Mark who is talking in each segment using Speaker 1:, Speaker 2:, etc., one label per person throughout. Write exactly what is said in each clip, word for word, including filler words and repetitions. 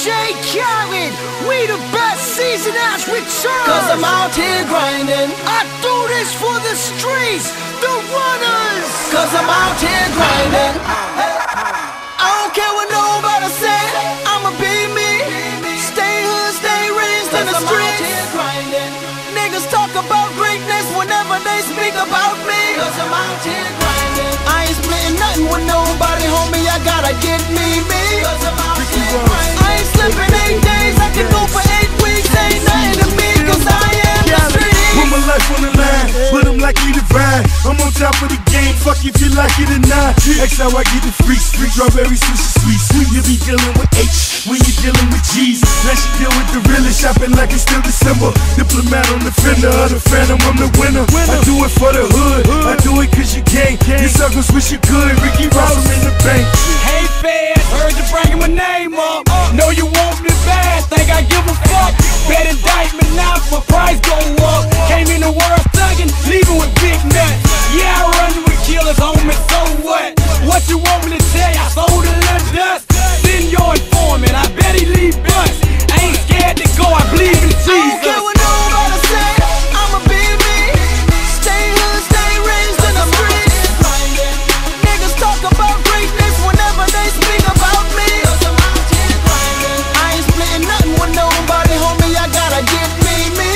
Speaker 1: J Khaled, we the best season as return.
Speaker 2: Cause I'm out here grinding.
Speaker 1: I do this for the streets, the runners.
Speaker 2: Cause I'm out here grinding. I don't care what nobody say, I'ma be me. Stay hood, stay raised in the streets. Niggas talk about greatness whenever they speak about me. Cause I'm out here grinding. I ain't splitting nothing with nobody, homie, I gotta get me, me. Cause I'm out here grinding. I ain't slipping eight days, I can go for eight weeks. Ain't nothing to me, cause I am the street.
Speaker 3: Put my life on the line, but I'm likely to ride. I'm on top of the game, fuck if you like it or not. That's how I get the free street, strawberry sushi sweet. Sweet, you be dealing with H when you dealing with G's. Now she deal with the realest, shopping like it's still December. Diplomat on the fender of the phantom, I'm the winner. I do it for the hood, I do it cause you can't. You suckers wish you could, Ricky Ross, I'm in the bank.
Speaker 4: Hey fans, heard you bringing my name up. Know you want me bad, think I give a fuck. Bet indictment now, my price go up. Came in the world thuggin', leaving with big nuts. Yeah, I run with killers, homie, so what? What you want me to tell you? I sold a little dust. Send your informant, I bet he leave bust. I ain't scared to go, I believe in Jesus.
Speaker 2: I don't care what nobody say, I'ma be me. Stay hood, stay raised in the streets. Niggas talk about greatness whenever they speak about me. I ain't splitting nothing with nobody, homie, I gotta get me, me.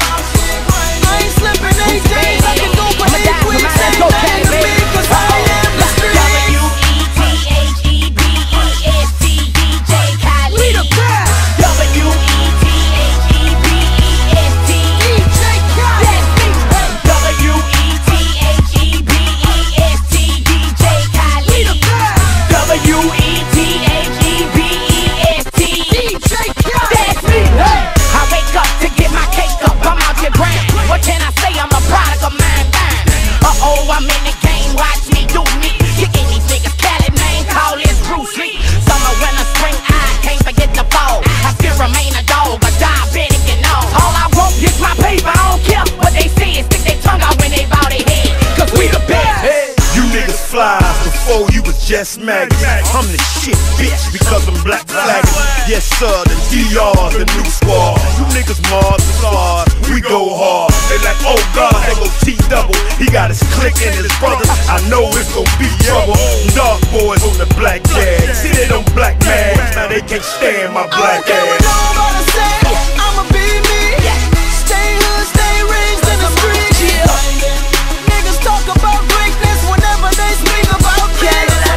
Speaker 2: I ain't slipping eight days, I can go for eight weeks. Ain't nothing to me, cause I am the street.
Speaker 5: W E T H E B E S T D J Khaled.
Speaker 1: We the best.
Speaker 5: W E T H E B E S T
Speaker 1: D J Khaled.
Speaker 5: W E T H E B E S T D J Khaled.
Speaker 1: We the best.
Speaker 5: W E T H E B E S T
Speaker 1: D J Khaled.
Speaker 5: That's me. I wake up to get my cake up, I'm out here grind. What can I say? I'm a product of mine, mine. Uh-oh, I'm in the game, watch me do me. Kicking these niggas, Khaled, man, call this Bruce Lee. Summer, winter, spring, I can't forget the fall. I still remain a dog, a diabetic and all. All I want is my paper, I don't care what they say. Stick their tongue out when they bow their head, cause we the best.
Speaker 3: Hey, you niggas fly before you was just maggots. I'm the shit, bitch, because I'm black flagging. Yes, sir, the D R's the new squad. You niggas Mars the squad, we go hard. They like, oh God, they go T-double. He got his clique and his brothers, I know it's gon' be trouble. Dark boys on the black jag. See, they don't black mags, now they can't stand my black
Speaker 2: I don't care what
Speaker 3: ass.
Speaker 2: nobody say, I'ma be me. Stay hood, stay raised in the streets. Niggas talk about greatness whenever they speak about me.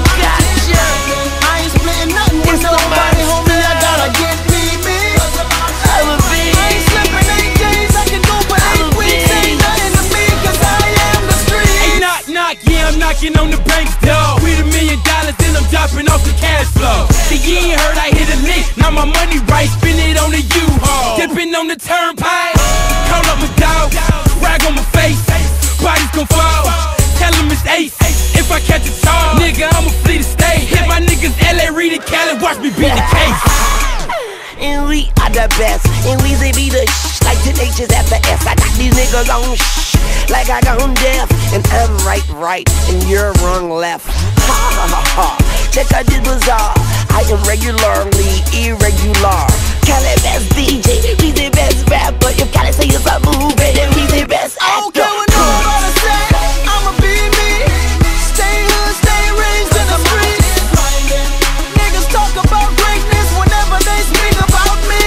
Speaker 2: I ain't splitting nothing with nobody, homie, I gotta get me, me. I ain't slipping eight days, I can go for eight weeks. Ain't nothing to me, cause I am the street.
Speaker 4: Hey, knock, knock, yeah, I'm knocking on the bank's door. With a million dollars, then I'm dropping off the cash flow. See, you ain't heard I hit a lick, now my money right, spin it on the U-Haul. Dipping on the turnpike, call up my dog, rag on my face, body's gon' fall. Tell him it's ace, if I catch a charge, nigga, I'ma flee the state. Hit my niggas L A, Reed, and Cali, watch me beat the case.
Speaker 6: And we are the best, and we say be the shh, like ten H's after S. I got these niggas on shh, like I got them deaf. And I'm right, right, and you're wrong, left. Ha ha ha ha, check out this bizarre. I am regularly irregular. Khaled best D J, we the best rapper. If Khaled say it's a movie, then we the best actor.
Speaker 2: I don't care what nobody say, I'ma be me. Stay hood, stay raised in the streets. Niggas talk about greatness whenever they speak about me.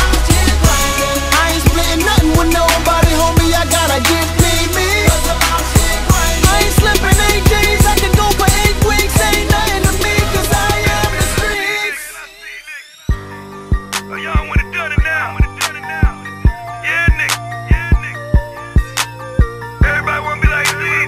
Speaker 2: I ain't splitting nothing with nobody, homie, I gotta get me, me. I ain't slipping eight days, I can go for eight weeks. Ain't nothing to me, cause I am the streets.
Speaker 3: Oh, y'all wanna do it now? Yeah, nigga. Yeah, nigga. Everybody wanna be like Z.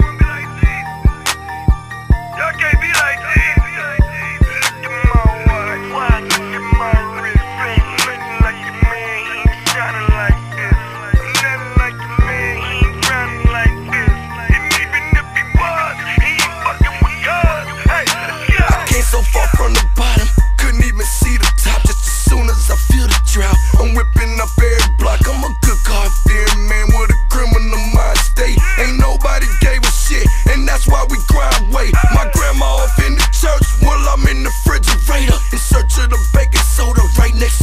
Speaker 3: Y'all can't be like Z. Give me my watch, give me my wrist, looking like a man, he ain't shining like this. Nothing like a man, he ain't grinding like this. And even if he was, he ain't fucking with God. Hey, let's go.
Speaker 7: I came so far from the bottom, couldn't even see the top. Just as soon as I feel the drought, I'm whipping up every block. I'm a good God-fearing man with a criminal mind state. Ain't nobody gave a shit, and that's why we grind way. My grandma off in the church, while I'm in the refrigerator, in search of the baking soda right next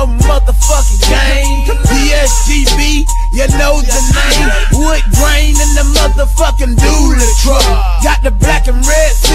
Speaker 8: no motherfucking game. D S G B, you know the name. Wood grain in the motherfucking dually truck. Got the black and red